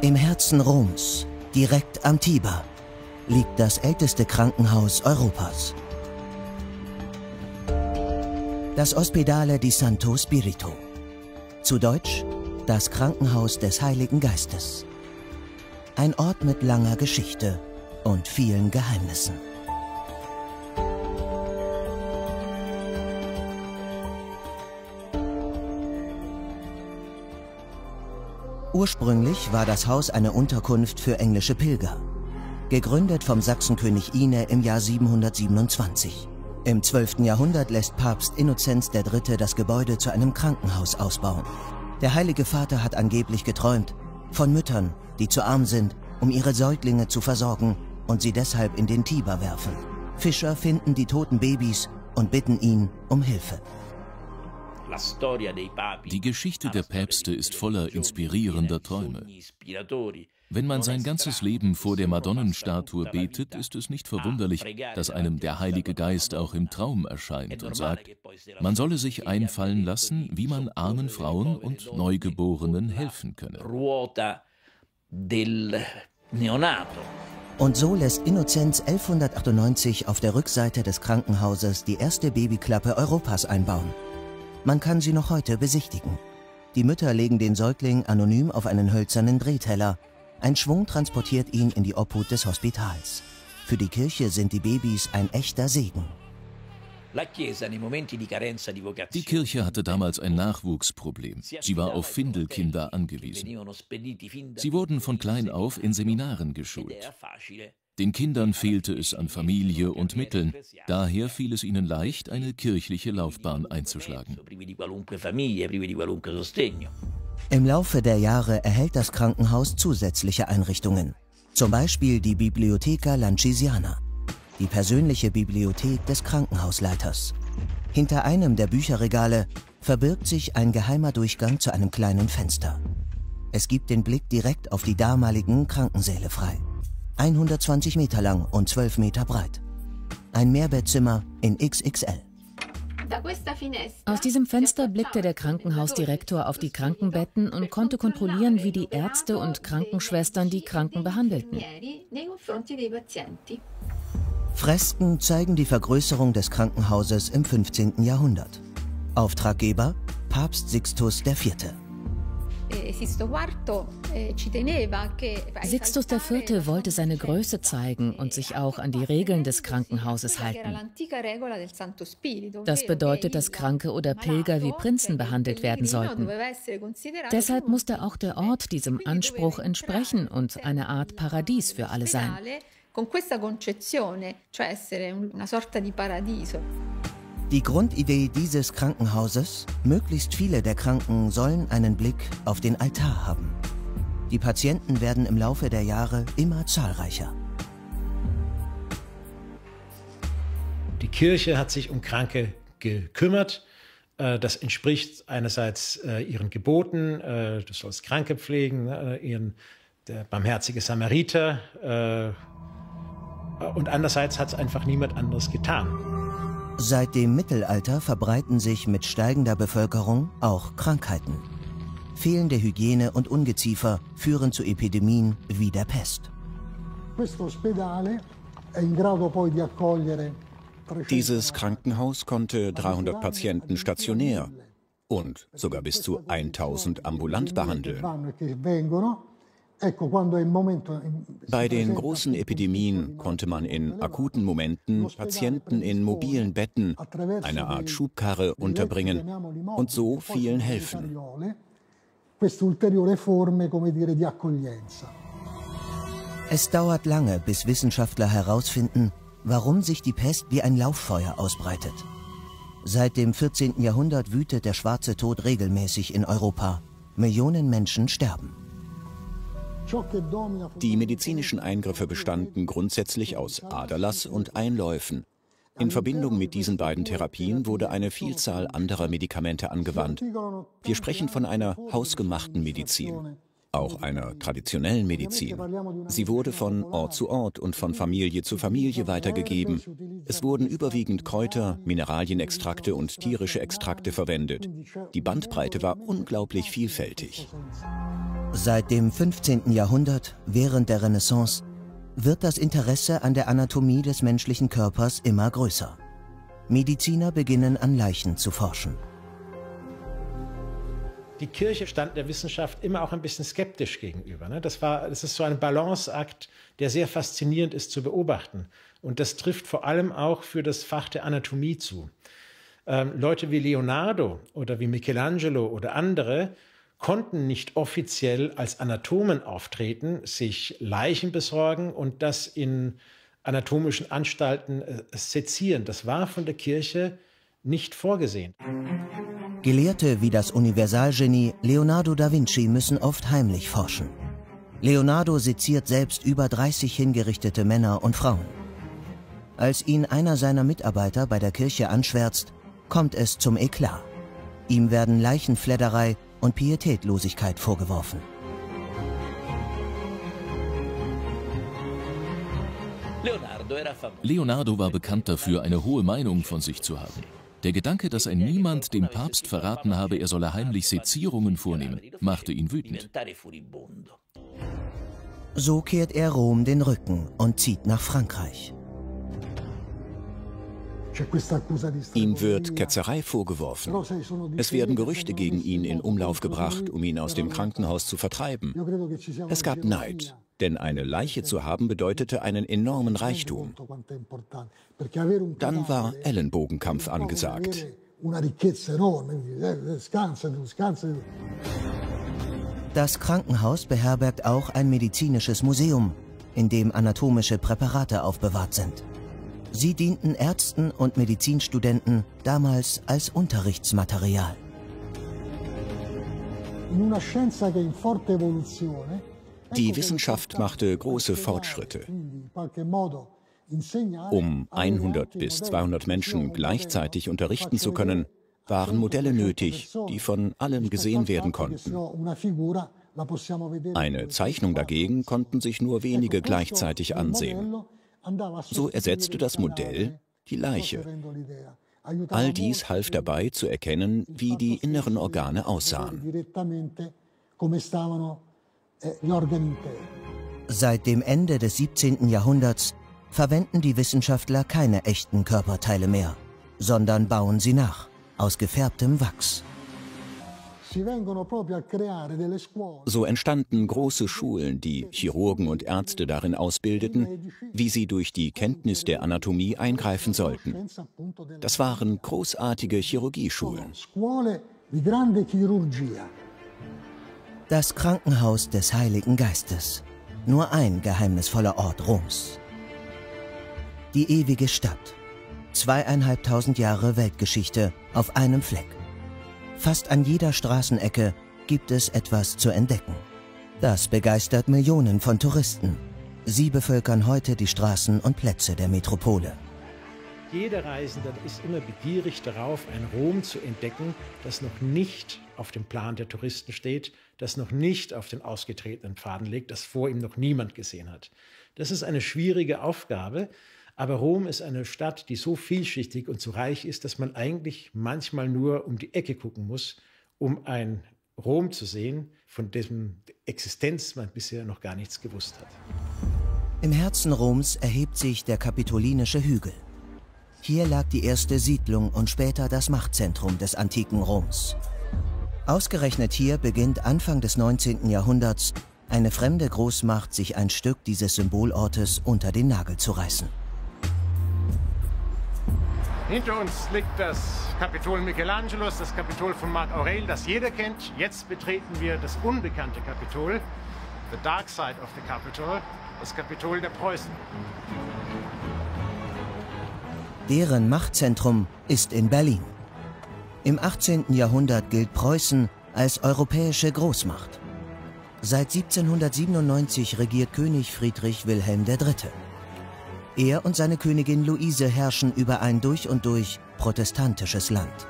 Im Herzen Roms, direkt am Tiber, liegt das älteste Krankenhaus Europas. Das Ospedale di Santo Spirito. Zu Deutsch, das Krankenhaus des Heiligen Geistes. Ein Ort mit langer Geschichte und vielen Geheimnissen. Ursprünglich war das Haus eine Unterkunft für englische Pilger. Gegründet vom Sachsenkönig Ine im Jahr 727. Im 12. Jahrhundert lässt Papst Innozenz III. Das Gebäude zu einem Krankenhaus ausbauen. Der Heilige Vater hat angeblich geträumt von Müttern, die zu arm sind, um ihre Säuglinge zu versorgen und sie deshalb in den Tiber werfen. Fischer finden die toten Babys und bitten ihn um Hilfe. Die Geschichte der Päpste ist voller inspirierender Träume. Wenn man sein ganzes Leben vor der Madonnenstatue betet, ist es nicht verwunderlich, dass einem der Heilige Geist auch im Traum erscheint und sagt, man solle sich einfallen lassen, wie man armen Frauen und Neugeborenen helfen könne. Und so lässt Innozenz 1198 auf der Rückseite des Krankenhauses die erste Babyklappe Europas einbauen. Man kann sie noch heute besichtigen. Die Mütter legen den Säugling anonym auf einen hölzernen Drehteller. Ein Schwung transportiert ihn in die Obhut des Hospitals. Für die Kirche sind die Babys ein echter Segen. Die Kirche hatte damals ein Nachwuchsproblem. Sie war auf Findelkinder angewiesen. Sie wurden von klein auf in Seminaren geschult. Den Kindern fehlte es an Familie und Mitteln. Daher fiel es ihnen leicht, eine kirchliche Laufbahn einzuschlagen. Im Laufe der Jahre erhält das Krankenhaus zusätzliche Einrichtungen. Zum Beispiel die Bibliotheca Lancisiana, die persönliche Bibliothek des Krankenhausleiters. Hinter einem der Bücherregale verbirgt sich ein geheimer Durchgang zu einem kleinen Fenster. Es gibt den Blick direkt auf die damaligen Krankensäle frei. 120 Meter lang und 12 Meter breit. Ein Mehrbettzimmer in XXL. Aus diesem Fenster blickte der Krankenhausdirektor auf die Krankenbetten und konnte kontrollieren, wie die Ärzte und Krankenschwestern die Kranken behandelten. Fresken zeigen die Vergrößerung des Krankenhauses im 15. Jahrhundert. Auftraggeber Papst Sixtus IV. Sixtus IV. Wollte seine Größe zeigen und sich auch an die Regeln des Krankenhauses halten. Das bedeutet, dass Kranke oder Pilger wie Prinzen behandelt werden sollten. Deshalb musste auch der Ort diesem Anspruch entsprechen und eine Art Paradies für alle sein. Die Grundidee dieses Krankenhauses: möglichst viele der Kranken sollen einen Blick auf den Altar haben. Die Patienten werden im Laufe der Jahre immer zahlreicher. Die Kirche hat sich um Kranke gekümmert. Das entspricht einerseits ihren Geboten, du sollst Kranke pflegen, der barmherzige Samariter. Und andererseits hat es einfach niemand anderes getan. Seit dem Mittelalter verbreiten sich mit steigender Bevölkerung auch Krankheiten. Fehlende Hygiene und Ungeziefer führen zu Epidemien wie der Pest. Dieses Krankenhaus konnte 300 Patienten stationär und sogar bis zu 1000 ambulant behandeln. Bei den großen Epidemien konnte man in akuten Momenten Patienten in mobilen Betten, eine Art Schubkarre, unterbringen und so vielen helfen. Es dauert lange, bis Wissenschaftler herausfinden, warum sich die Pest wie ein Lauffeuer ausbreitet. Seit dem 14. Jahrhundert wütet der schwarze Tod regelmäßig in Europa. Millionen Menschen sterben. Die medizinischen Eingriffe bestanden grundsätzlich aus Aderlass und Einläufen. In Verbindung mit diesen beiden Therapien wurde eine Vielzahl anderer Medikamente angewandt. Wir sprechen von einer hausgemachten Medizin, auch einer traditionellen Medizin. Sie wurde von Ort zu Ort und von Familie zu Familie weitergegeben. Es wurden überwiegend Kräuter, Mineralienextrakte und tierische Extrakte verwendet. Die Bandbreite war unglaublich vielfältig. Seit dem 15. Jahrhundert, während der Renaissance, wird das Interesse an der Anatomie des menschlichen Körpers immer größer. Mediziner beginnen an Leichen zu forschen. Die Kirche stand der Wissenschaft immer auch ein bisschen skeptisch gegenüber. Das ist so ein Balanceakt, der sehr faszinierend ist zu beobachten. Und das trifft vor allem auch für das Fach der Anatomie zu. Leute wie Leonardo oder wie Michelangelo oder andere konnten nicht offiziell als Anatomen auftreten, sich Leichen besorgen und das in anatomischen Anstalten sezieren. Das war von der Kirche nicht vorgesehen. Gelehrte wie das Universalgenie Leonardo da Vinci müssen oft heimlich forschen. Leonardo seziert selbst über 30 hingerichtete Männer und Frauen. Als ihn einer seiner Mitarbeiter bei der Kirche anschwärzt, kommt es zum Eklat. Ihm werden Leichenfledderei und Pietätlosigkeit vorgeworfen. Leonardo war bekannt dafür, eine hohe Meinung von sich zu haben. Der Gedanke, dass ein Niemand dem Papst verraten habe, er solle heimlich Sezierungen vornehmen, machte ihn wütend. So kehrt er Rom den Rücken und zieht nach Frankreich. Ihm wird Ketzerei vorgeworfen. Es werden Gerüchte gegen ihn in Umlauf gebracht, um ihn aus dem Krankenhaus zu vertreiben. Es gab Neid, denn eine Leiche zu haben bedeutete einen enormen Reichtum. Dann war Ellenbogenkampf angesagt. Das Krankenhaus beherbergt auch ein medizinisches Museum, in dem anatomische Präparate aufbewahrt sind. Sie dienten Ärzten und Medizinstudenten damals als Unterrichtsmaterial. Die Wissenschaft machte große Fortschritte. Um 100 bis 200 Menschen gleichzeitig unterrichten zu können, waren Modelle nötig, die von allen gesehen werden konnten. Eine Zeichnung dagegen konnten sich nur wenige gleichzeitig ansehen. So ersetzte das Modell die Leiche. All dies half dabei zu erkennen, wie die inneren Organe aussahen. Seit dem Ende des 17. Jahrhunderts verwenden die Wissenschaftler keine echten Körperteile mehr, sondern bauen sie nach, aus gefärbtem Wachs. So entstanden große Schulen, die Chirurgen und Ärzte darin ausbildeten, wie sie durch die Kenntnis der Anatomie eingreifen sollten. Das waren großartige Chirurgieschulen. Das Krankenhaus des Heiligen Geistes. Nur ein geheimnisvoller Ort Roms. Die ewige Stadt. 2500 Jahre Weltgeschichte auf einem Fleck. Fast an jeder Straßenecke gibt es etwas zu entdecken. Das begeistert Millionen von Touristen. Sie bevölkern heute die Straßen und Plätze der Metropole. Jeder Reisende ist immer begierig darauf, ein Rom zu entdecken, das noch nicht auf dem Plan der Touristen steht, das noch nicht auf den ausgetretenen Pfaden liegt, das vor ihm noch niemand gesehen hat. Das ist eine schwierige Aufgabe, aber Rom ist eine Stadt, die so vielschichtig und so reich ist, dass man eigentlich manchmal nur um die Ecke gucken muss, um ein Rom zu sehen, von dessen Existenz man bisher noch gar nichts gewusst hat. Im Herzen Roms erhebt sich der Kapitolinische Hügel. Hier lag die erste Siedlung und später das Machtzentrum des antiken Roms. Ausgerechnet hier beginnt Anfang des 19. Jahrhunderts eine fremde Großmacht, sich ein Stück dieses Symbolortes unter den Nagel zu reißen. Hinter uns liegt das Kapitol Michelangelos, das Kapitol von Marc Aurel, das jeder kennt. Jetzt betreten wir das unbekannte Kapitol, the dark side of the Capitol, das Kapitol der Preußen. Deren Machtzentrum ist in Berlin. Im 18. Jahrhundert gilt Preußen als europäische Großmacht. Seit 1797 regiert König Friedrich Wilhelm III. Er und seine Königin Luise herrschen über ein durch und durch protestantisches Land.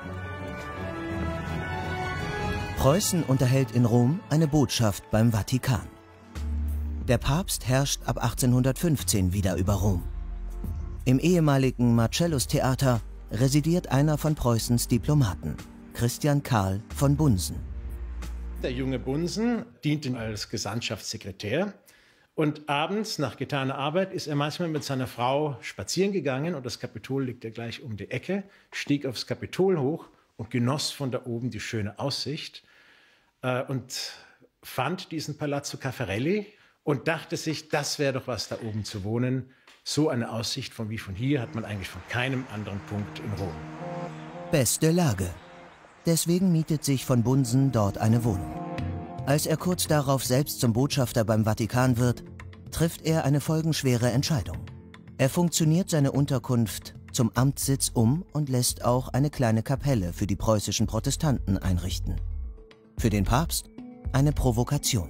Preußen unterhält in Rom eine Botschaft beim Vatikan. Der Papst herrscht ab 1815 wieder über Rom. Im ehemaligen Marcellus-Theater residiert einer von Preußens Diplomaten, Christian Karl von Bunsen. Der junge Bunsen diente als Gesandtschaftssekretär. Und abends, nach getaner Arbeit, ist er manchmal mit seiner Frau spazieren gegangen. Und das Kapitol liegt ja gleich um die Ecke, stieg aufs Kapitol hoch und genoss von da oben die schöne Aussicht. Und fand diesen Palazzo Caffarelli und dachte sich, das wäre doch was, da oben zu wohnen. So eine Aussicht wie von hier hat man eigentlich von keinem anderen Punkt in Rom. Beste Lage. Deswegen mietet sich von Bunsen dort eine Wohnung. Als er kurz darauf selbst zum Botschafter beim Vatikan wird, trifft er eine folgenschwere Entscheidung. Er funktioniert seine Unterkunft zum Amtssitz um und lässt auch eine kleine Kapelle für die preußischen Protestanten einrichten. Für den Papst eine Provokation.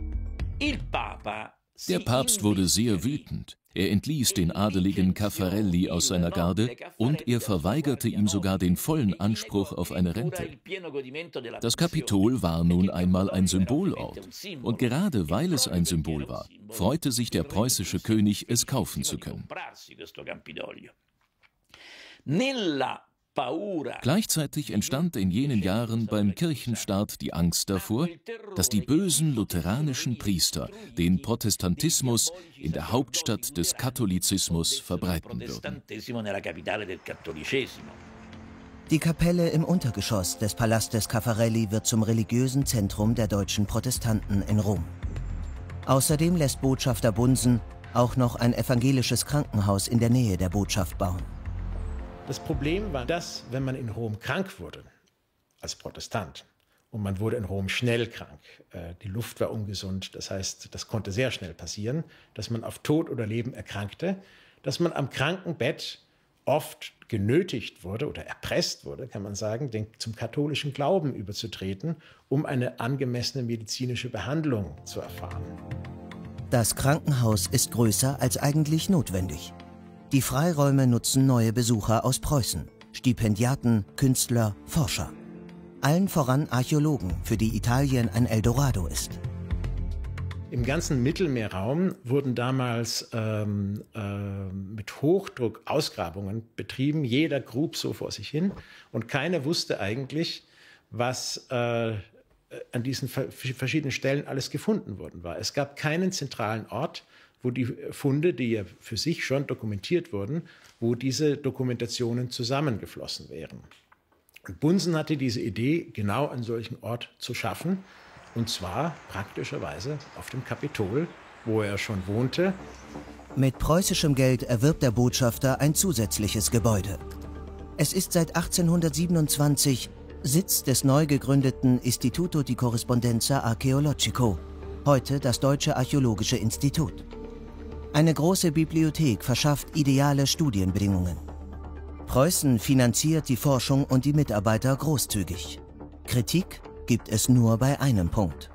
Der Papst wurde sehr wütend. Er entließ den adeligen Caffarelli aus seiner Garde und er verweigerte ihm sogar den vollen Anspruch auf eine Rente. Das Kapitol war nun einmal ein Symbolort. Und gerade weil es ein Symbol war, freute sich der preußische König, es kaufen zu können. Gleichzeitig entstand in jenen Jahren beim Kirchenstaat die Angst davor, dass die bösen lutheranischen Priester den Protestantismus in der Hauptstadt des Katholizismus verbreiten würden. Die Kapelle im Untergeschoss des Palastes Caffarelli wird zum religiösen Zentrum der deutschen Protestanten in Rom. Außerdem lässt Botschafter Bunsen auch noch ein evangelisches Krankenhaus in der Nähe der Botschaft bauen. Das Problem war, dass, wenn man in Rom krank wurde, als Protestant, und man wurde in Rom schnell krank, die Luft war ungesund, das heißt, das konnte sehr schnell passieren, dass man auf Tod oder Leben erkrankte, dass man am Krankenbett oft genötigt wurde oder erpresst wurde, kann man sagen, zum katholischen Glauben überzutreten, um eine angemessene medizinische Behandlung zu erfahren. Das Krankenhaus ist größer als eigentlich notwendig. Die Freiräume nutzen neue Besucher aus Preußen, Stipendiaten, Künstler, Forscher. Allen voran Archäologen, für die Italien ein Eldorado ist. Im ganzen Mittelmeerraum wurden damals mit Hochdruck Ausgrabungen betrieben. Jeder grub so vor sich hin und keiner wusste eigentlich, was an diesen verschiedenen Stellen alles gefunden worden war. Es gab keinen zentralen Ort, wo die Funde, die ja für sich schon dokumentiert wurden, wo diese Dokumentationen zusammengeflossen wären. Und Bunsen hatte diese Idee, genau einen solchen Ort zu schaffen, und zwar praktischerweise auf dem Kapitol, wo er schon wohnte. Mit preußischem Geld erwirbt der Botschafter ein zusätzliches Gebäude. Es ist seit 1827 Sitz des neu gegründeten Istituto di Corrispondenza Archeologico, heute das Deutsche Archäologische Institut. Eine große Bibliothek verschafft ideale Studienbedingungen. Preußen finanziert die Forschung und die Mitarbeiter großzügig. Kritik gibt es nur bei einem Punkt.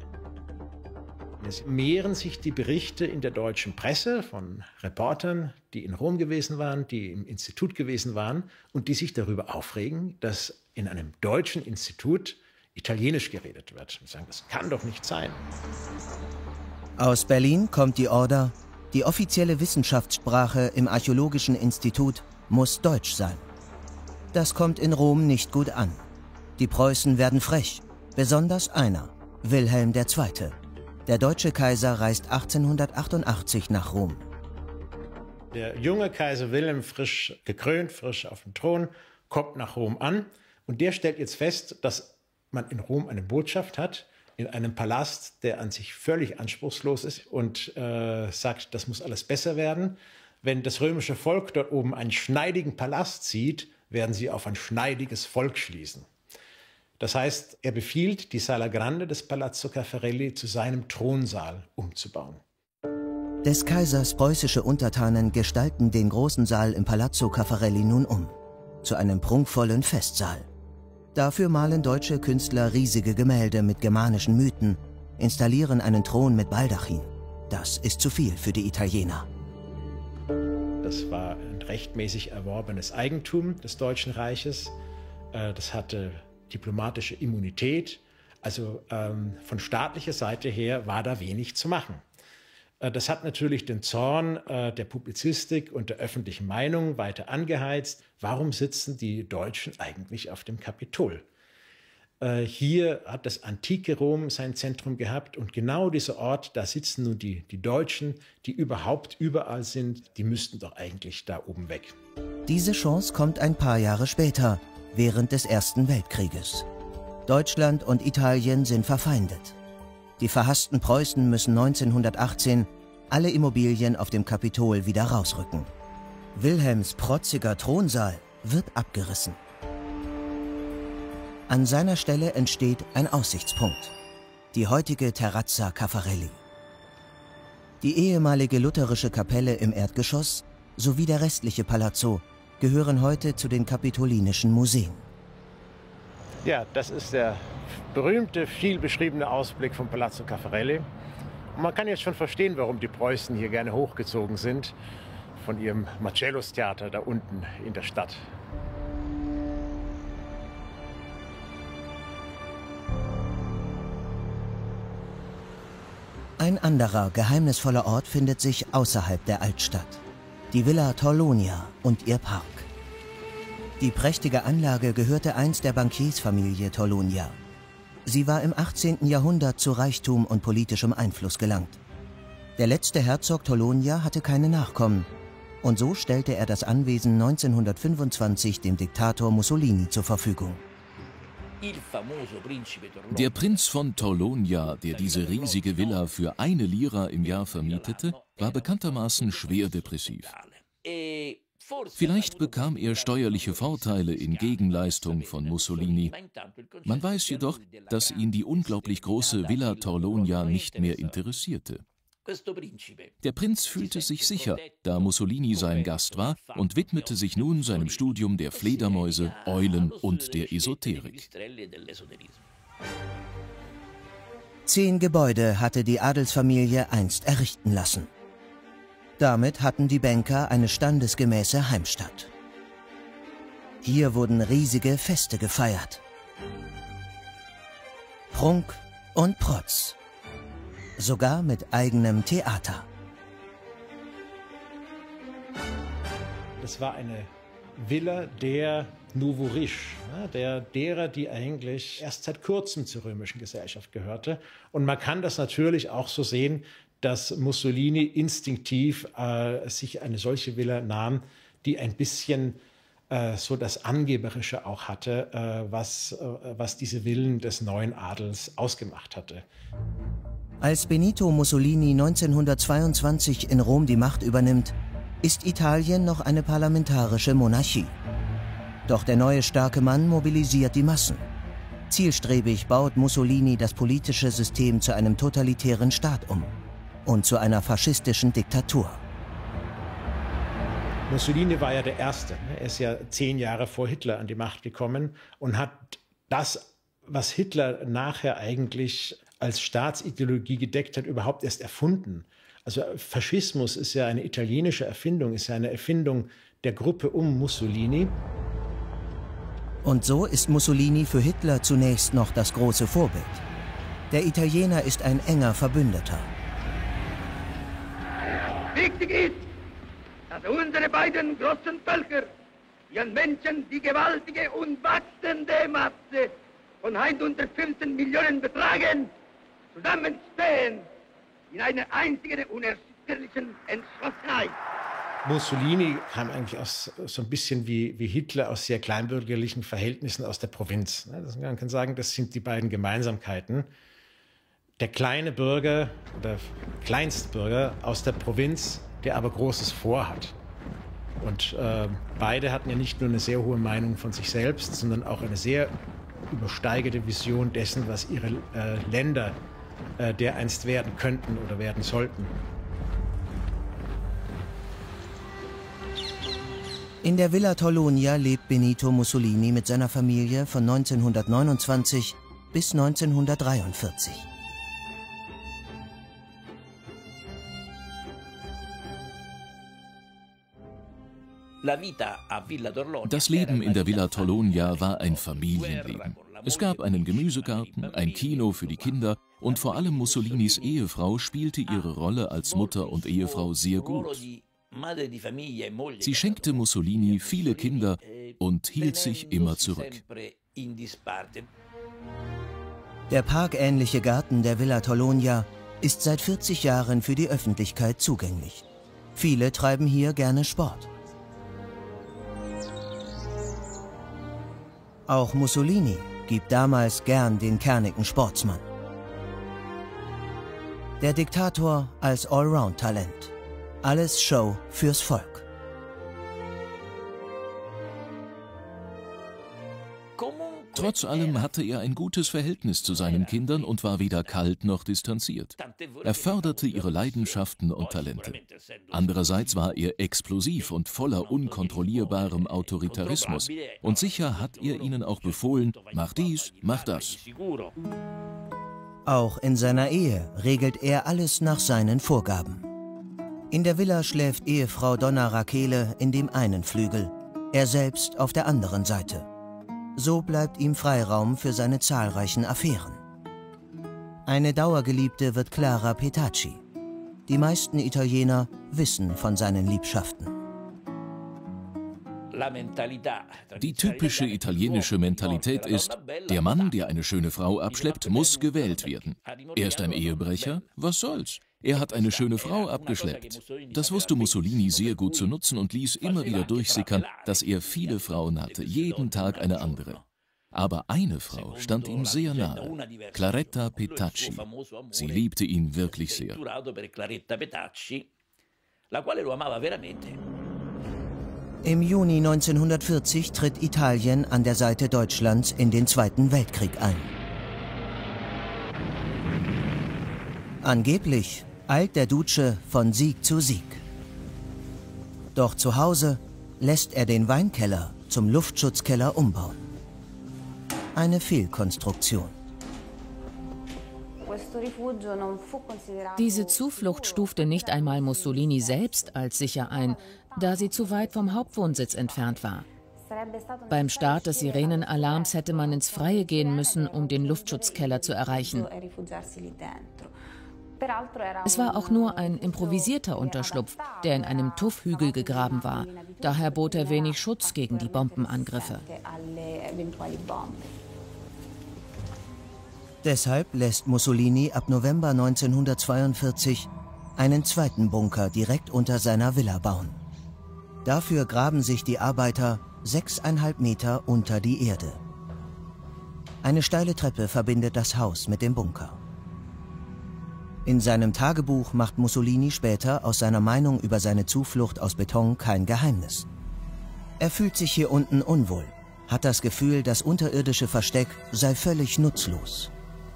Es mehren sich die Berichte in der deutschen Presse von Reportern, die in Rom gewesen waren, die im Institut gewesen waren und die sich darüber aufregen, dass in einem deutschen Institut Italienisch geredet wird. Und sagen, das kann doch nicht sein. Aus Berlin kommt die Order: Die offizielle Wissenschaftssprache im Archäologischen Institut muss Deutsch sein. Das kommt in Rom nicht gut an. Die Preußen werden frech, besonders einer, Wilhelm II. Der deutsche Kaiser reist 1888 nach Rom. Der junge Kaiser Wilhelm, frisch gekrönt, frisch auf dem Thron, kommt nach Rom an und der stellt jetzt fest, dass man in Rom eine Botschaft hat, in einem Palast, der an sich völlig anspruchslos ist und sagt, das muss alles besser werden. Wenn das römische Volk dort oben einen schneidigen Palast sieht, werden sie auf ein schneidiges Volk schließen. Das heißt, er befiehlt, die Sala Grande des Palazzo Caffarelli zu seinem Thronsaal umzubauen. Des Kaisers preußische Untertanen gestalten den großen Saal im Palazzo Caffarelli nun um, zu einem prunkvollen Festsaal. Dafür malen deutsche Künstler riesige Gemälde mit germanischen Mythen, installieren einen Thron mit Baldachin. Das ist zu viel für die Italiener. Das war ein rechtmäßig erworbenes Eigentum des Deutschen Reiches. Das hatte diplomatische Immunität. Also von staatlicher Seite her war da wenig zu machen. Das hat natürlich den Zorn der Publizistik und der öffentlichen Meinung weiter angeheizt. Warum sitzen die Deutschen eigentlich auf dem Kapitol? Hier hat das antike Rom sein Zentrum gehabt und genau dieser Ort, da sitzen nun die Deutschen, die überhaupt überall sind, die müssten doch eigentlich da oben weg. Diese Chance kommt ein paar Jahre später, während des Ersten Weltkrieges. Deutschland und Italien sind verfeindet. Die verhassten Preußen müssen 1918 alle Immobilien auf dem Kapitol wieder rausrücken. Wilhelms protziger Thronsaal wird abgerissen. An seiner Stelle entsteht ein Aussichtspunkt, die heutige Terrazza Caffarelli. Die ehemalige lutherische Kapelle im Erdgeschoss sowie der restliche Palazzo gehören heute zu den Kapitolinischen Museen. Ja, das ist der berühmte, viel beschriebene Ausblick vom Palazzo Caffarelli. Und man kann jetzt schon verstehen, warum die Preußen hier gerne hochgezogen sind von ihrem Marcellus-Theater da unten in der Stadt. Ein anderer geheimnisvoller Ort findet sich außerhalb der Altstadt. Die Villa Torlonia und ihr Park. Die prächtige Anlage gehörte einst der Bankiersfamilie Torlonia. Sie war im 18. Jahrhundert zu Reichtum und politischem Einfluss gelangt. Der letzte Herzog Torlonia hatte keine Nachkommen und so stellte er das Anwesen 1925 dem Diktator Mussolini zur Verfügung. Der Prinz von Torlonia, der diese riesige Villa für 1 Lira im Jahr vermietete, war bekanntermaßen schwer depressiv. Vielleicht bekam er steuerliche Vorteile in Gegenleistung von Mussolini. Man weiß jedoch, dass ihn die unglaublich große Villa Torlonia nicht mehr interessierte. Der Prinz fühlte sich sicher, da Mussolini sein Gast war, und widmete sich nun seinem Studium der Fledermäuse, Eulen und der Esoterik. 10 Gebäude hatte die Adelsfamilie einst errichten lassen. Damit hatten die Banker eine standesgemäße Heimstatt. Hier wurden riesige Feste gefeiert. Prunk und Protz. Sogar mit eigenem Theater. Das war eine Villa der Nouveau Riche, derer, die eigentlich erst seit kurzem zur römischen Gesellschaft gehörte. Und man kann das natürlich auch so sehen, dass Mussolini instinktiv sich eine solche Villa nahm, die ein bisschen so das Angeberische auch hatte, was diese Villen des neuen Adels ausgemacht hatte. Als Benito Mussolini 1922 in Rom die Macht übernimmt, ist Italien noch eine parlamentarische Monarchie. Doch der neue starke Mann mobilisiert die Massen. Zielstrebig baut Mussolini das politische System zu einem totalitären Staat um und zu einer faschistischen Diktatur. Mussolini war ja der Erste. Er ist ja 10 Jahre vor Hitler an die Macht gekommen und hat das, was Hitler nachher eigentlich als Staatsideologie gedeckt hat, überhaupt erst erfunden. Also Faschismus ist ja eine italienische Erfindung, ist ja eine Erfindung der Gruppe um Mussolini. Und so ist Mussolini für Hitler zunächst noch das große Vorbild. Der Italiener ist ein enger Verbündeter. Wichtig ist, dass unsere beiden großen Völker, die an Menschen die gewaltige und wachsende Masse von 115 Millionen betragen, zusammenstehen in einer einzigen unerschütterlichen Entschlossenheit. Mussolini kam eigentlich aus, so ein bisschen wie Hitler aus sehr kleinbürgerlichen Verhältnissen aus der Provinz. Man kann sagen, das sind die beiden Gemeinsamkeiten. Der kleine Bürger oder Kleinstbürger aus der Provinz, der aber Großes vorhat. Und beide hatten ja nicht nur eine sehr hohe Meinung von sich selbst, sondern auch eine sehr übersteigerte Vision dessen, was ihre Länder dereinst werden könnten oder werden sollten. In der Villa Torlonia lebt Benito Mussolini mit seiner Familie von 1929 bis 1943. Das Leben in der Villa Torlonia war ein Familienleben. Es gab einen Gemüsegarten, ein Kino für die Kinder und vor allem Mussolinis Ehefrau spielte ihre Rolle als Mutter und Ehefrau sehr gut. Sie schenkte Mussolini viele Kinder und hielt sich immer zurück. Der parkähnliche Garten der Villa Torlonia ist seit 40 Jahren für die Öffentlichkeit zugänglich. Viele treiben hier gerne Sport. Auch Mussolini gibt damals gern den kernigen Sportsmann. Der Diktator als Allround-Talent. Alles Show fürs Volk. Trotz allem hatte er ein gutes Verhältnis zu seinen Kindern und war weder kalt noch distanziert. Er förderte ihre Leidenschaften und Talente. Andererseits war er explosiv und voller unkontrollierbarem Autoritarismus. Und sicher hat er ihnen auch befohlen, mach dies, mach das. Auch in seiner Ehe regelt er alles nach seinen Vorgaben. In der Villa schläft Ehefrau Donna Rachele in dem einen Flügel, er selbst auf der anderen Seite. So bleibt ihm Freiraum für seine zahlreichen Affären. Eine Dauergeliebte wird Clara Petacci. Die meisten Italiener wissen von seinen Liebschaften. Die typische italienische Mentalität ist, der Mann, der eine schöne Frau abschleppt, muss gewählt werden. Er ist ein Ehebrecher? Was soll's? Er hat eine schöne Frau abgeschleppt. Das wusste Mussolini sehr gut zu nutzen und ließ immer wieder durchsickern, dass er viele Frauen hatte, jeden Tag eine andere. Aber eine Frau stand ihm sehr nahe, Claretta Petacci. Sie liebte ihn wirklich sehr. Im Juni 1940 tritt Italien an der Seite Deutschlands in den Zweiten Weltkrieg ein. Angeblich eilt der Duce von Sieg zu Sieg. Doch zu Hause lässt er den Weinkeller zum Luftschutzkeller umbauen. Eine Fehlkonstruktion. Diese Zuflucht stufte nicht einmal Mussolini selbst als sicher ein, da sie zu weit vom Hauptwohnsitz entfernt war. Beim Start des Sirenenalarms hätte man ins Freie gehen müssen, um den Luftschutzkeller zu erreichen. Es war auch nur ein improvisierter Unterschlupf, der in einem Tuffhügel gegraben war. Daher bot er wenig Schutz gegen die Bombenangriffe. Deshalb lässt Mussolini ab November 1942 einen zweiten Bunker direkt unter seiner Villa bauen. Dafür graben sich die Arbeiter 6,5 Meter unter die Erde. Eine steile Treppe verbindet das Haus mit dem Bunker. In seinem Tagebuch macht Mussolini später aus seiner Meinung über seine Zuflucht aus Beton kein Geheimnis. Er fühlt sich hier unten unwohl, hat das Gefühl, das unterirdische Versteck sei völlig nutzlos.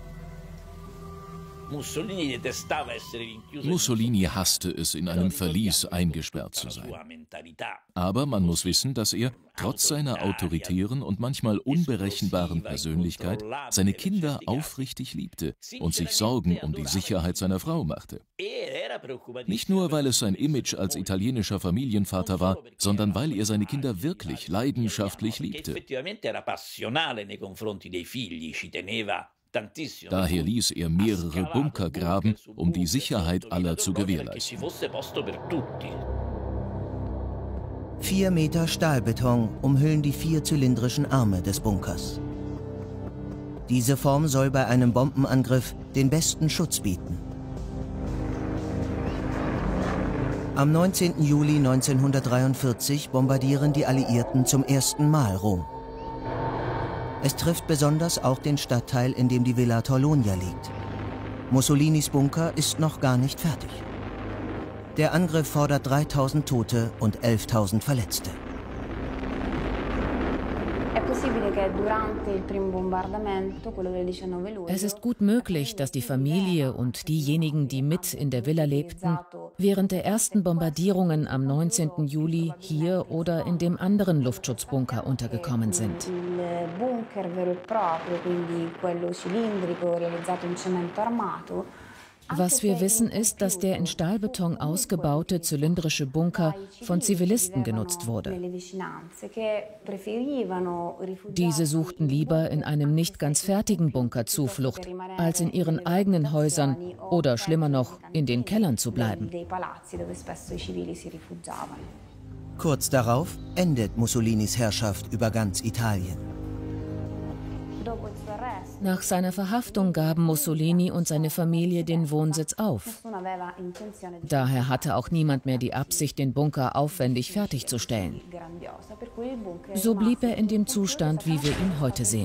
Mussolini hasste es, in einem Verlies eingesperrt zu sein. Aber man muss wissen, dass er, trotz seiner autoritären und manchmal unberechenbaren Persönlichkeit, seine Kinder aufrichtig liebte und sich Sorgen um die Sicherheit seiner Frau machte. Nicht nur, weil es sein Image als italienischer Familienvater war, sondern weil er seine Kinder wirklich leidenschaftlich liebte. Daher ließ er mehrere Bunker graben, um die Sicherheit aller zu gewährleisten. 4 Meter Stahlbeton umhüllen die 4 zylindrischen Arme des Bunkers. Diese Form soll bei einem Bombenangriff den besten Schutz bieten. Am 19. Juli 1943 bombardieren die Alliierten zum ersten Mal Rom. Es trifft besonders auch den Stadtteil, in dem die Villa Torlonia liegt. Mussolinis Bunker ist noch gar nicht fertig. Der Angriff fordert 3.000 Tote und 11.000 Verletzte. Es ist gut möglich, dass die Familie und diejenigen, die mit in der Villa lebten, während der ersten Bombardierungen am 19. Juli hier oder in dem anderen Luftschutzbunker untergekommen sind. Was wir wissen, ist, dass der in Stahlbeton ausgebaute zylindrische Bunker von Zivilisten genutzt wurde. Diese suchten lieber in einem nicht ganz fertigen Bunker Zuflucht, als in ihren eigenen Häusern oder schlimmer noch, in den Kellern zu bleiben. Kurz darauf endet Mussolinis Herrschaft über ganz Italien. Nach seiner Verhaftung gaben Mussolini und seine Familie den Wohnsitz auf. Daher hatte auch niemand mehr die Absicht, den Bunker aufwendig fertigzustellen. So blieb er in dem Zustand, wie wir ihn heute sehen.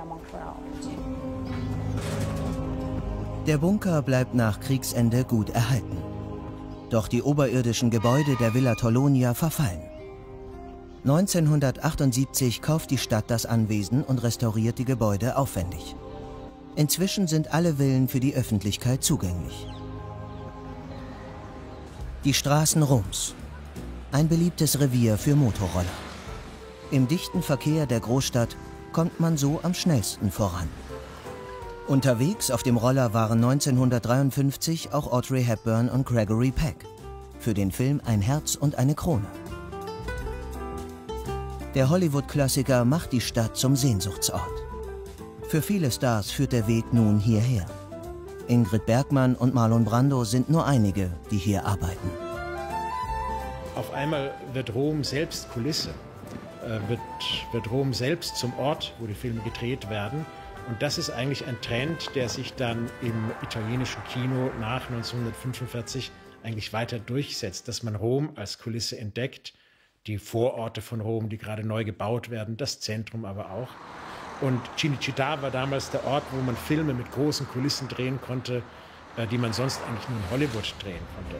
Der Bunker bleibt nach Kriegsende gut erhalten. Doch die oberirdischen Gebäude der Villa Torlonia verfallen. 1978 kauft die Stadt das Anwesen und restauriert die Gebäude aufwendig. Inzwischen sind alle Villen für die Öffentlichkeit zugänglich. Die Straßen Roms. Ein beliebtes Revier für Motorroller. Im dichten Verkehr der Großstadt kommt man so am schnellsten voran. Unterwegs auf dem Roller waren 1953 auch Audrey Hepburn und Gregory Peck für den Film Ein Herz und eine Krone. Der Hollywood-Klassiker macht die Stadt zum Sehnsuchtsort. Für viele Stars führt der Weg nun hierher. Ingrid Bergman und Marlon Brando sind nur einige, die hier arbeiten. Auf einmal wird Rom selbst Kulisse, wird Rom selbst zum Ort, wo die Filme gedreht werden. Und das ist eigentlich ein Trend, der sich dann im italienischen Kino nach 1945 eigentlich weiter durchsetzt, dass man Rom als Kulisse entdeckt, die Vororte von Rom, die gerade neu gebaut werden, das Zentrum aber auch. Und Cinecittà war damals der Ort, wo man Filme mit großen Kulissen drehen konnte, die man sonst eigentlich nur in Hollywood drehen konnte.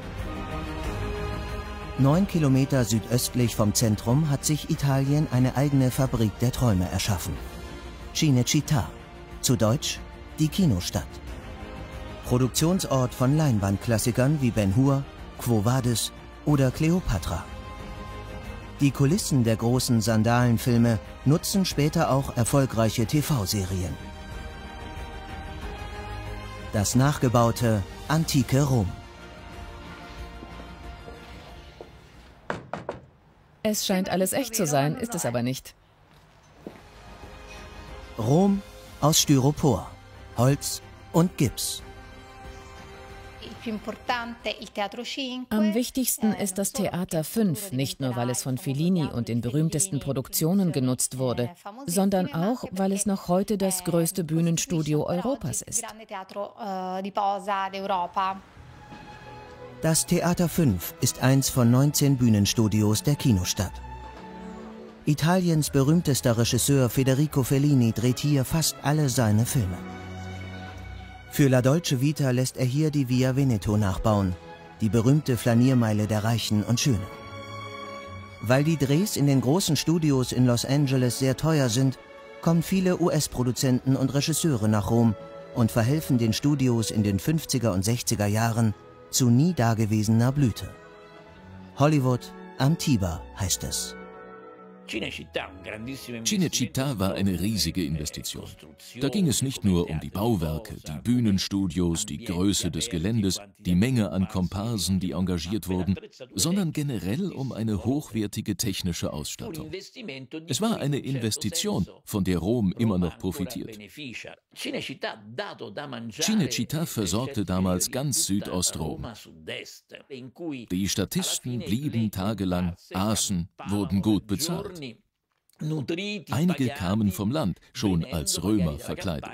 9 Kilometer südöstlich vom Zentrum hat sich Italien eine eigene Fabrik der Träume erschaffen. Cinecittà, zu Deutsch die Kinostadt. Produktionsort von Leinwandklassikern wie Ben-Hur, Quo Vadis oder Cleopatra. Die Kulissen der großen Sandalenfilme nutzen später auch erfolgreiche TV-Serien. Das nachgebaute, antike Rom. Es scheint alles echt zu sein, ist es aber nicht. Rom aus Styropor, Holz und Gips. Am wichtigsten ist das Theater 5, nicht nur weil es von Fellini und den berühmtesten Produktionen genutzt wurde, sondern auch, weil es noch heute das größte Bühnenstudio Europas ist. Das Theater 5 ist eins von 19 Bühnenstudios der Kinostadt. Italiens berühmtester Regisseur Federico Fellini dreht hier fast alle seine Filme. Für La Dolce Vita lässt er hier die Via Veneto nachbauen, die berühmte Flaniermeile der Reichen und Schönen. Weil die Drehs in den großen Studios in Los Angeles sehr teuer sind, kommen viele US-Produzenten und Regisseure nach Rom und verhelfen den Studios in den 50er und 60er Jahren zu nie dagewesener Blüte. Hollywood am Tiber heißt es. Cinecittà war eine riesige Investition. Da ging es nicht nur um die Bauwerke, die Bühnenstudios, die Größe des Geländes, die Menge an Komparsen, die engagiert wurden, sondern generell um eine hochwertige technische Ausstattung. Es war eine Investition, von der Rom immer noch profitiert. Cinecittà versorgte damals ganz Südostrom. Die Statisten blieben tagelang, aßen, wurden gut bezahlt. Einige kamen vom Land, schon als Römer verkleidet.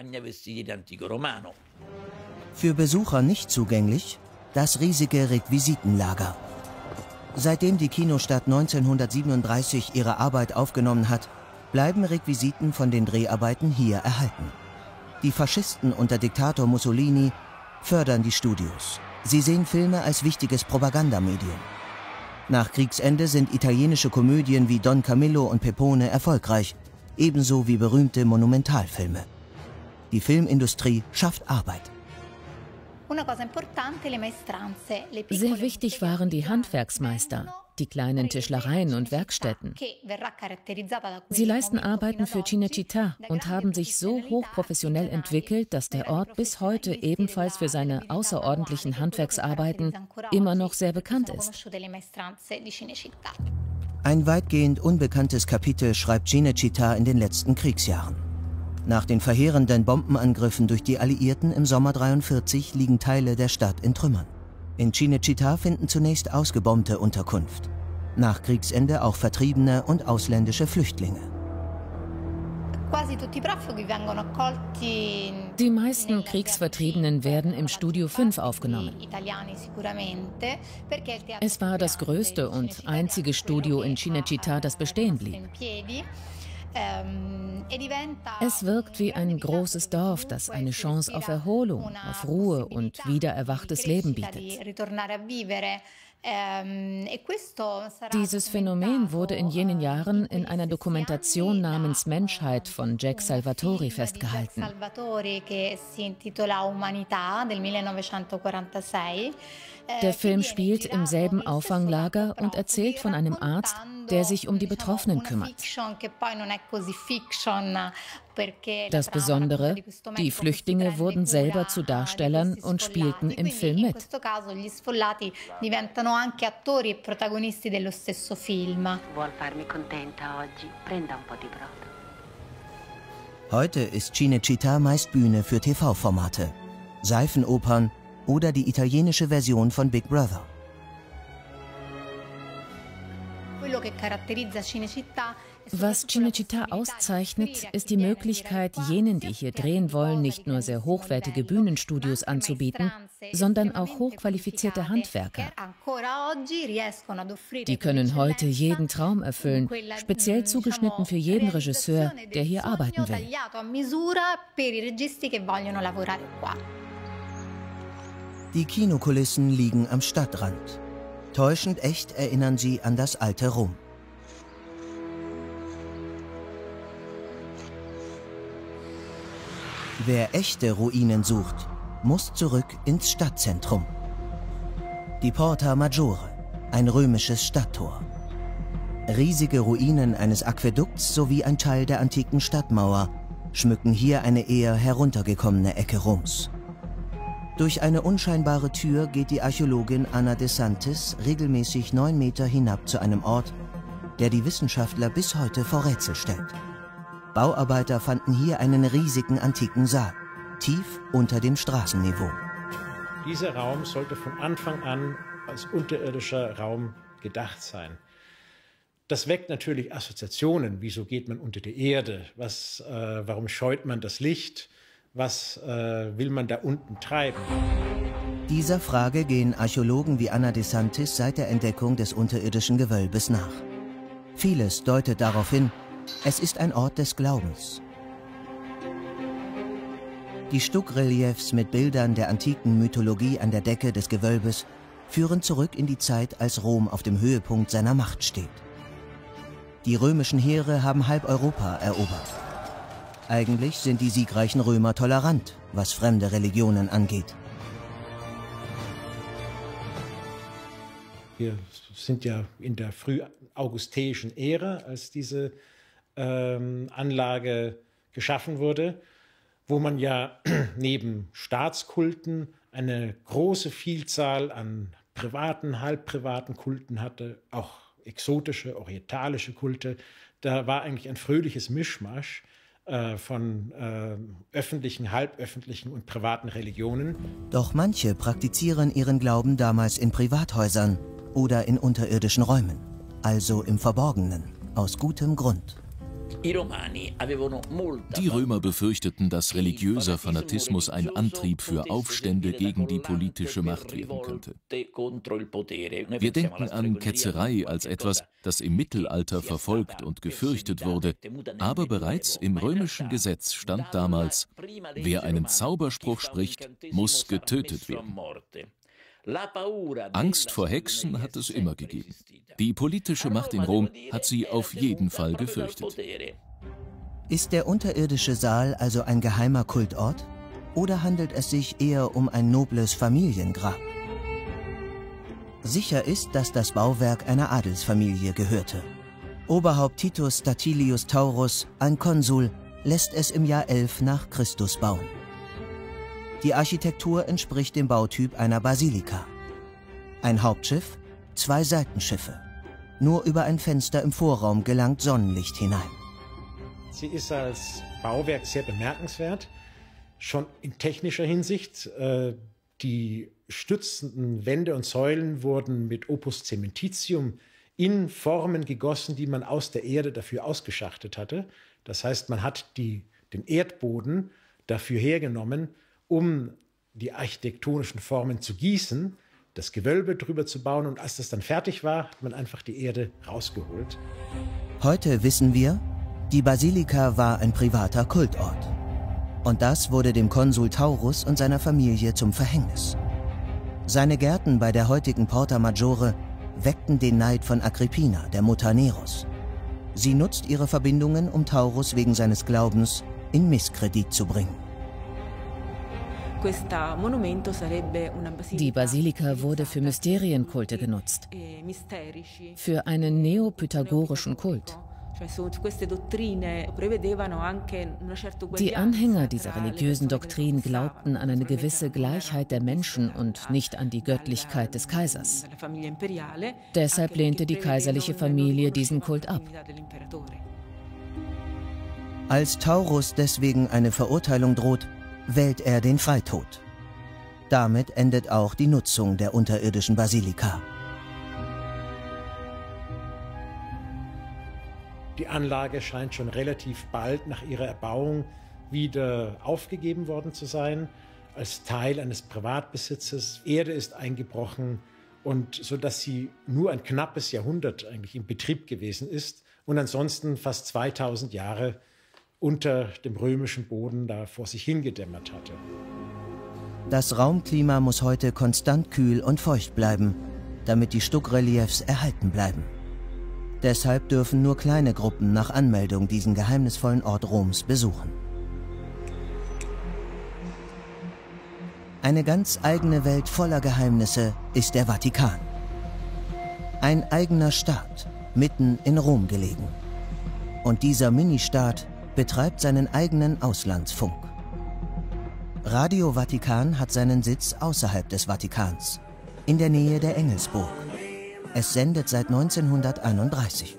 Für Besucher nicht zugänglich, das riesige Requisitenlager. Seitdem die Kinostadt 1937 ihre Arbeit aufgenommen hat, bleiben Requisiten von den Dreharbeiten hier erhalten. Die Faschisten unter Diktator Mussolini fördern die Studios. Sie sehen Filme als wichtiges Propagandamedium. Nach Kriegsende sind italienische Komödien wie Don Camillo und Pepone erfolgreich, ebenso wie berühmte Monumentalfilme. Die Filmindustrie schafft Arbeit. Sehr wichtig waren die Handwerksmeister, die kleinen Tischlereien und Werkstätten. Sie leisten Arbeiten für Cinecittà und haben sich so hochprofessionell entwickelt, dass der Ort bis heute ebenfalls für seine außerordentlichen Handwerksarbeiten immer noch sehr bekannt ist. Ein weitgehend unbekanntes Kapitel schreibt Cinecittà in den letzten Kriegsjahren. Nach den verheerenden Bombenangriffen durch die Alliierten im Sommer 1943 liegen Teile der Stadt in Trümmern. In Cinecittà finden zunächst Ausgebombte Unterkunft. Nach Kriegsende auch Vertriebene und ausländische Flüchtlinge. Die meisten Kriegsvertriebenen werden im Studio 5 aufgenommen. Es war das größte und einzige Studio in Cinecittà, das bestehen blieb. Es wirkt wie ein großes Dorf, das eine Chance auf Erholung, auf Ruhe und wiedererwachtes Leben bietet. Dieses Phänomen wurde in jenen Jahren in einer Dokumentation namens Menschheit von Jack Salvatori festgehalten. Der Film spielt im selben Auffanglager und erzählt von einem Arzt, der sich um die Betroffenen kümmert. Das Besondere, die Flüchtlinge wurden selber zu Darstellern und spielten im Film mit. Heute ist Cinecittà meist Bühne für TV-Formate, Seifenopern oder die italienische Version von Big Brother. Was Cinecittà auszeichnet, ist die Möglichkeit, jenen, die hier drehen wollen, nicht nur sehr hochwertige Bühnenstudios anzubieten, sondern auch hochqualifizierte Handwerker. Die können heute jeden Traum erfüllen, speziell zugeschnitten für jeden Regisseur, der hier arbeiten will. Die Kinokulissen liegen am Stadtrand. Täuschend echt erinnern sie an das alte Rom. Wer echte Ruinen sucht, muss zurück ins Stadtzentrum. Die Porta Maggiore, ein römisches Stadttor. Riesige Ruinen eines Aquädukts sowie ein Teil der antiken Stadtmauer schmücken hier eine eher heruntergekommene Ecke Roms. Durch eine unscheinbare Tür geht die Archäologin Anna De Santis regelmäßig 9 Meter hinab zu einem Ort, der die Wissenschaftler bis heute vor Rätsel stellt. Bauarbeiter fanden hier einen riesigen antiken Saal, tief unter dem Straßenniveau. Dieser Raum sollte von Anfang an als unterirdischer Raum gedacht sein. Das weckt natürlich Assoziationen. Wieso geht man unter die Erde? Warum scheut man das Licht? Was will man da unten treiben? Dieser Frage gehen Archäologen wie Anna De Santis seit der Entdeckung des unterirdischen Gewölbes nach. Vieles deutet darauf hin, es ist ein Ort des Glaubens. Die Stuckreliefs mit Bildern der antiken Mythologie an der Decke des Gewölbes führen zurück in die Zeit, als Rom auf dem Höhepunkt seiner Macht steht. Die römischen Heere haben halb Europa erobert. Eigentlich sind die siegreichen Römer tolerant, was fremde Religionen angeht. Wir sind ja in der frühaugustäischen Ära, als diese Anlage geschaffen wurde, wo man ja neben Staatskulten eine große Vielzahl an privaten, halbprivaten Kulten hatte, auch exotische, orientalische Kulte. Da war eigentlich ein fröhliches Mischmasch von öffentlichen, halböffentlichen und privaten Religionen. Doch manche praktizieren ihren Glauben damals in Privathäusern oder in unterirdischen Räumen, also im Verborgenen, aus gutem Grund. Die Römer befürchteten, dass religiöser Fanatismus ein Antrieb für Aufstände gegen die politische Macht werden könnte. Wir denken an Ketzerei als etwas, das im Mittelalter verfolgt und gefürchtet wurde, aber bereits im römischen Gesetz stand damals: Wer einen Zauberspruch spricht, muss getötet werden. Angst vor Hexen hat es immer gegeben. Die politische Macht in Rom hat sie auf jeden Fall gefürchtet. Ist der unterirdische Saal also ein geheimer Kultort? Oder handelt es sich eher um ein nobles Familiengrab? Sicher ist, dass das Bauwerk einer Adelsfamilie gehörte. Oberhaupt Titus Statilius Taurus, ein Konsul, lässt es im Jahr 11 nach Christus bauen. Die Architektur entspricht dem Bautyp einer Basilika. Ein Hauptschiff, 2 Seitenschiffe. Nur über ein Fenster im Vorraum gelangt Sonnenlicht hinein. Sie ist als Bauwerk sehr bemerkenswert, schon in technischer Hinsicht. Die stützenden Wände und Säulen wurden mit Opus Caementitium in Formen gegossen, die man aus der Erde dafür ausgeschachtet hatte. Das heißt, man hat den Erdboden dafür hergenommen, um die architektonischen Formen zu gießen, das Gewölbe drüber zu bauen, und als das dann fertig war, hat man einfach die Erde rausgeholt. Heute wissen wir, die Basilika war ein privater Kultort. Und das wurde dem Konsul Taurus und seiner Familie zum Verhängnis. Seine Gärten bei der heutigen Porta Maggiore weckten den Neid von Agrippina, der Mutter Neros. Sie nutzt ihre Verbindungen, um Taurus wegen seines Glaubens in Misskredit zu bringen. Die Basilika wurde für Mysterienkulte genutzt, für einen neopythagorischen Kult. Die Anhänger dieser religiösen Doktrin glaubten an eine gewisse Gleichheit der Menschen und nicht an die Göttlichkeit des Kaisers. Deshalb lehnte die kaiserliche Familie diesen Kult ab. Als Taurus deswegen eine Verurteilung droht, wählt er den Freitod. Damit endet auch die Nutzung der unterirdischen Basilika. Die Anlage scheint schon relativ bald nach ihrer Erbauung wieder aufgegeben worden zu sein, als Teil eines Privatbesitzes. Erde ist eingebrochen, und sodass sie nur ein knappes Jahrhundert eigentlich in Betrieb gewesen ist und ansonsten fast 2000 Jahre unter dem römischen Boden da vor sich hingedämmert hatte. Das Raumklima muss heute konstant kühl und feucht bleiben, damit die Stuckreliefs erhalten bleiben. Deshalb dürfen nur kleine Gruppen nach Anmeldung diesen geheimnisvollen Ort Roms besuchen. Eine ganz eigene Welt voller Geheimnisse ist der Vatikan. Ein eigener Staat, mitten in Rom gelegen. Und dieser Ministaat betreibt seinen eigenen Auslandsfunk. Radio Vatikan hat seinen Sitz außerhalb des Vatikans, in der Nähe der Engelsburg. Es sendet seit 1931.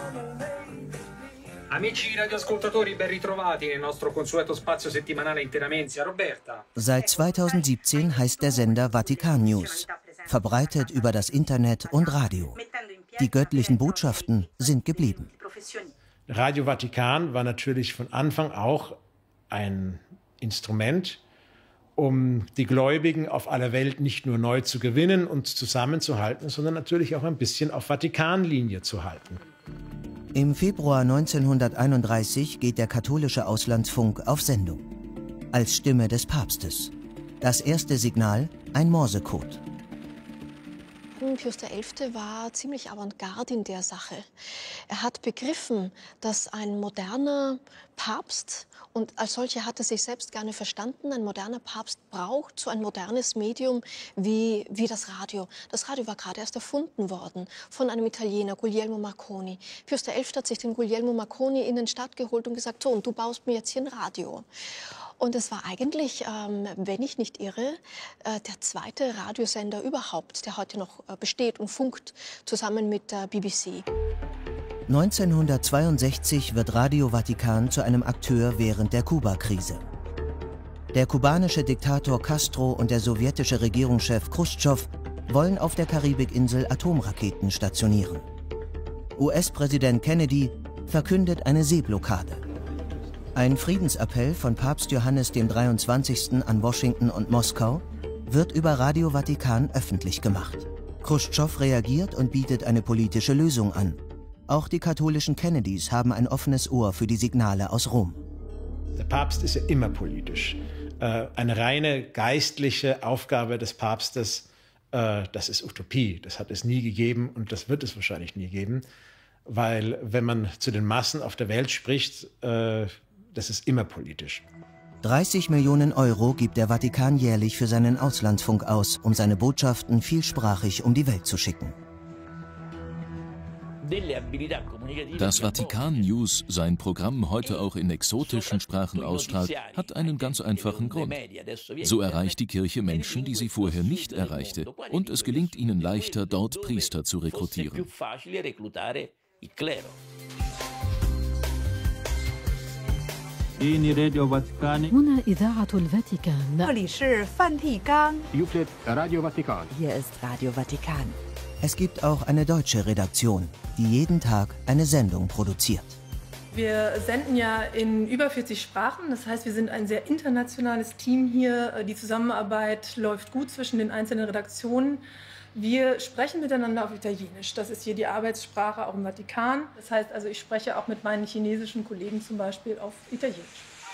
Amici radioascoltatori, ben ritrovati nel nostro consueto spazio settimanale Interamente a Roberta. Seit 2017 heißt der Sender Vatikan News, verbreitet über das Internet und Radio. Die göttlichen Botschaften sind geblieben. Radio Vatikan war natürlich von Anfang auch ein Instrument, um die Gläubigen auf aller Welt nicht nur neu zu gewinnen und zusammenzuhalten, sondern natürlich auch ein bisschen auf Vatikanlinie zu halten. Im Februar 1931 geht der katholische Auslandsfunk auf Sendung. Als Stimme des Papstes. Das erste Signal, ein Morsecode. Pius XI. War ziemlich avantgarde in der Sache. Er hat begriffen, dass ein moderner Papst, und als solcher hat er sich selbst gerne verstanden, ein moderner Papst braucht so ein modernes Medium wie das Radio. Das Radio war gerade erst erfunden worden von einem Italiener, Guglielmo Marconi. Pius XI. Hat sich den Guglielmo Marconi in den Stadt geholt und gesagt, so, und du baust mir jetzt hier ein Radio. Und es war eigentlich, wenn ich nicht irre, der zweite Radiosender überhaupt, der heute noch besteht und funkt, zusammen mit der BBC. 1962 wird Radio Vatikan zu einem Akteur während der Kuba-Krise. Der kubanische Diktator Castro und der sowjetische Regierungschef Chruschtschow wollen auf der Karibikinsel Atomraketen stationieren. US-Präsident Kennedy verkündet eine Seeblockade. Ein Friedensappell von Papst Johannes dem 23. an Washington und Moskau wird über Radio Vatikan öffentlich gemacht. Chruschtschow reagiert und bietet eine politische Lösung an. Auch die katholischen Kennedys haben ein offenes Ohr für die Signale aus Rom. Der Papst ist ja immer politisch. Eine reine geistliche Aufgabe des Papstes, das ist Utopie. Das hat es nie gegeben und das wird es wahrscheinlich nie geben. Weil wenn man zu den Massen auf der Welt spricht, das ist immer politisch. 30 Millionen Euro gibt der Vatikan jährlich für seinen Auslandsfunk aus, um seine Botschaften vielsprachig um die Welt zu schicken. Dass Vatikan News sein Programm heute auch in exotischen Sprachen ausstrahlt, hat einen ganz einfachen Grund. So erreicht die Kirche Menschen, die sie vorher nicht erreichte, und es gelingt ihnen leichter, dort Priester zu rekrutieren. هنا إذاعة الفاتيكان. Hier ist Radio Vatikan. Es gibt auch eine deutsche Redaktion, die jeden Tag eine Sendung produziert. Wir senden ja in über 40 Sprachen, das heißt, wir sind ein sehr internationales Team hier. Die Zusammenarbeit läuft gut zwischen den einzelnen Redaktionen. Wir sprechen miteinander auf Italienisch, das ist hier die Arbeitssprache auch im Vatikan. Das heißt also, ich spreche auch mit meinen chinesischen Kollegen zum Beispiel auf Italienisch.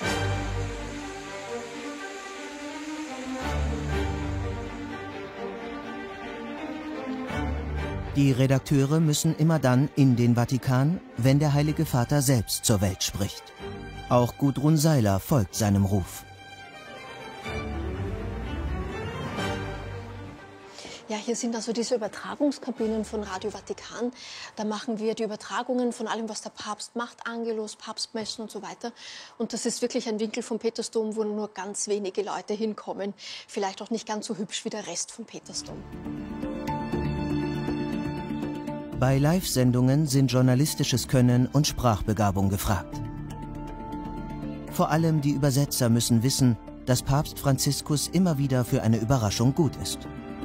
Die Redakteure müssen immer dann in den Vatikan, wenn der Heilige Vater selbst zur Welt spricht. Auch Gudrun Seiler folgt seinem Ruf. Ja, hier sind also diese Übertragungskabinen von Radio Vatikan. Da machen wir die Übertragungen von allem, was der Papst macht, Angelus, Papstmessen und so weiter. Und das ist wirklich ein Winkel vom Petersdom, wo nur ganz wenige Leute hinkommen. Vielleicht auch nicht ganz so hübsch wie der Rest vom Petersdom. Bei Live-Sendungen sind journalistisches Können und Sprachbegabung gefragt. Vor allem die Übersetzer müssen wissen, dass Papst Franziskus immer wieder für eine Überraschung gut ist.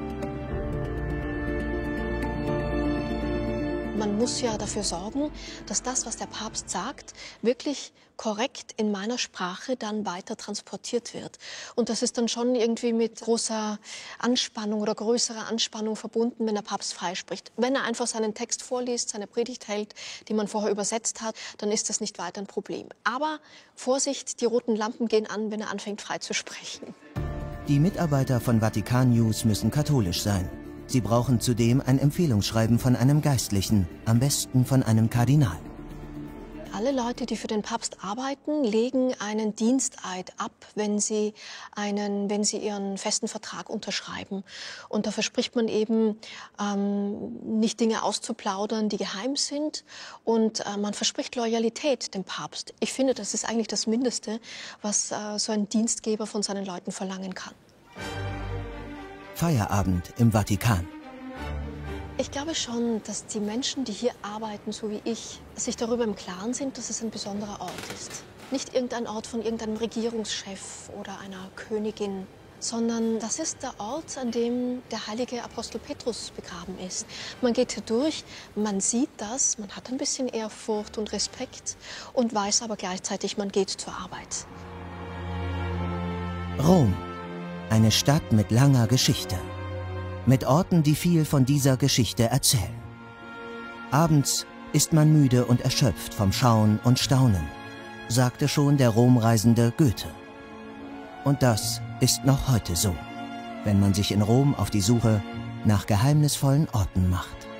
Man muss ja dafür sorgen, dass das, was der Papst sagt, wirklich korrekt in meiner Sprache dann weiter transportiert wird. Und das ist dann schon irgendwie mit großer Anspannung oder größerer Anspannung verbunden, wenn der Papst frei spricht. Wenn er einfach seinen Text vorliest, seine Predigt hält, die man vorher übersetzt hat, dann ist das nicht weiter ein Problem. Aber Vorsicht, die roten Lampen gehen an, wenn er anfängt frei zu sprechen. Die Mitarbeiter von Vatikan News müssen katholisch sein. Sie brauchen zudem ein Empfehlungsschreiben von einem Geistlichen, am besten von einem Kardinal. Alle Leute, die für den Papst arbeiten, legen einen Diensteid ab, wenn sie ihren festen Vertrag unterschreiben. Und da verspricht man eben, nicht Dinge auszuplaudern, die geheim sind. Und man verspricht Loyalität dem Papst. Ich finde, das ist eigentlich das Mindeste, was so ein Dienstgeber von seinen Leuten verlangen kann. Feierabend im Vatikan. Ich glaube schon, dass die Menschen, die hier arbeiten, so wie ich, sich darüber im Klaren sind, dass es ein besonderer Ort ist. Nicht irgendein Ort von irgendeinem Regierungschef oder einer Königin, sondern das ist der Ort, an dem der heilige Apostel Petrus begraben ist. Man geht hier durch, man sieht das, man hat ein bisschen Ehrfurcht und Respekt und weiß aber gleichzeitig, man geht zur Arbeit. Rom. Eine Stadt mit langer Geschichte. Mit Orten, die viel von dieser Geschichte erzählen. Abends ist man müde und erschöpft vom Schauen und Staunen, sagte schon der Romreisende Goethe. Und das ist noch heute so, wenn man sich in Rom auf die Suche nach geheimnisvollen Orten macht.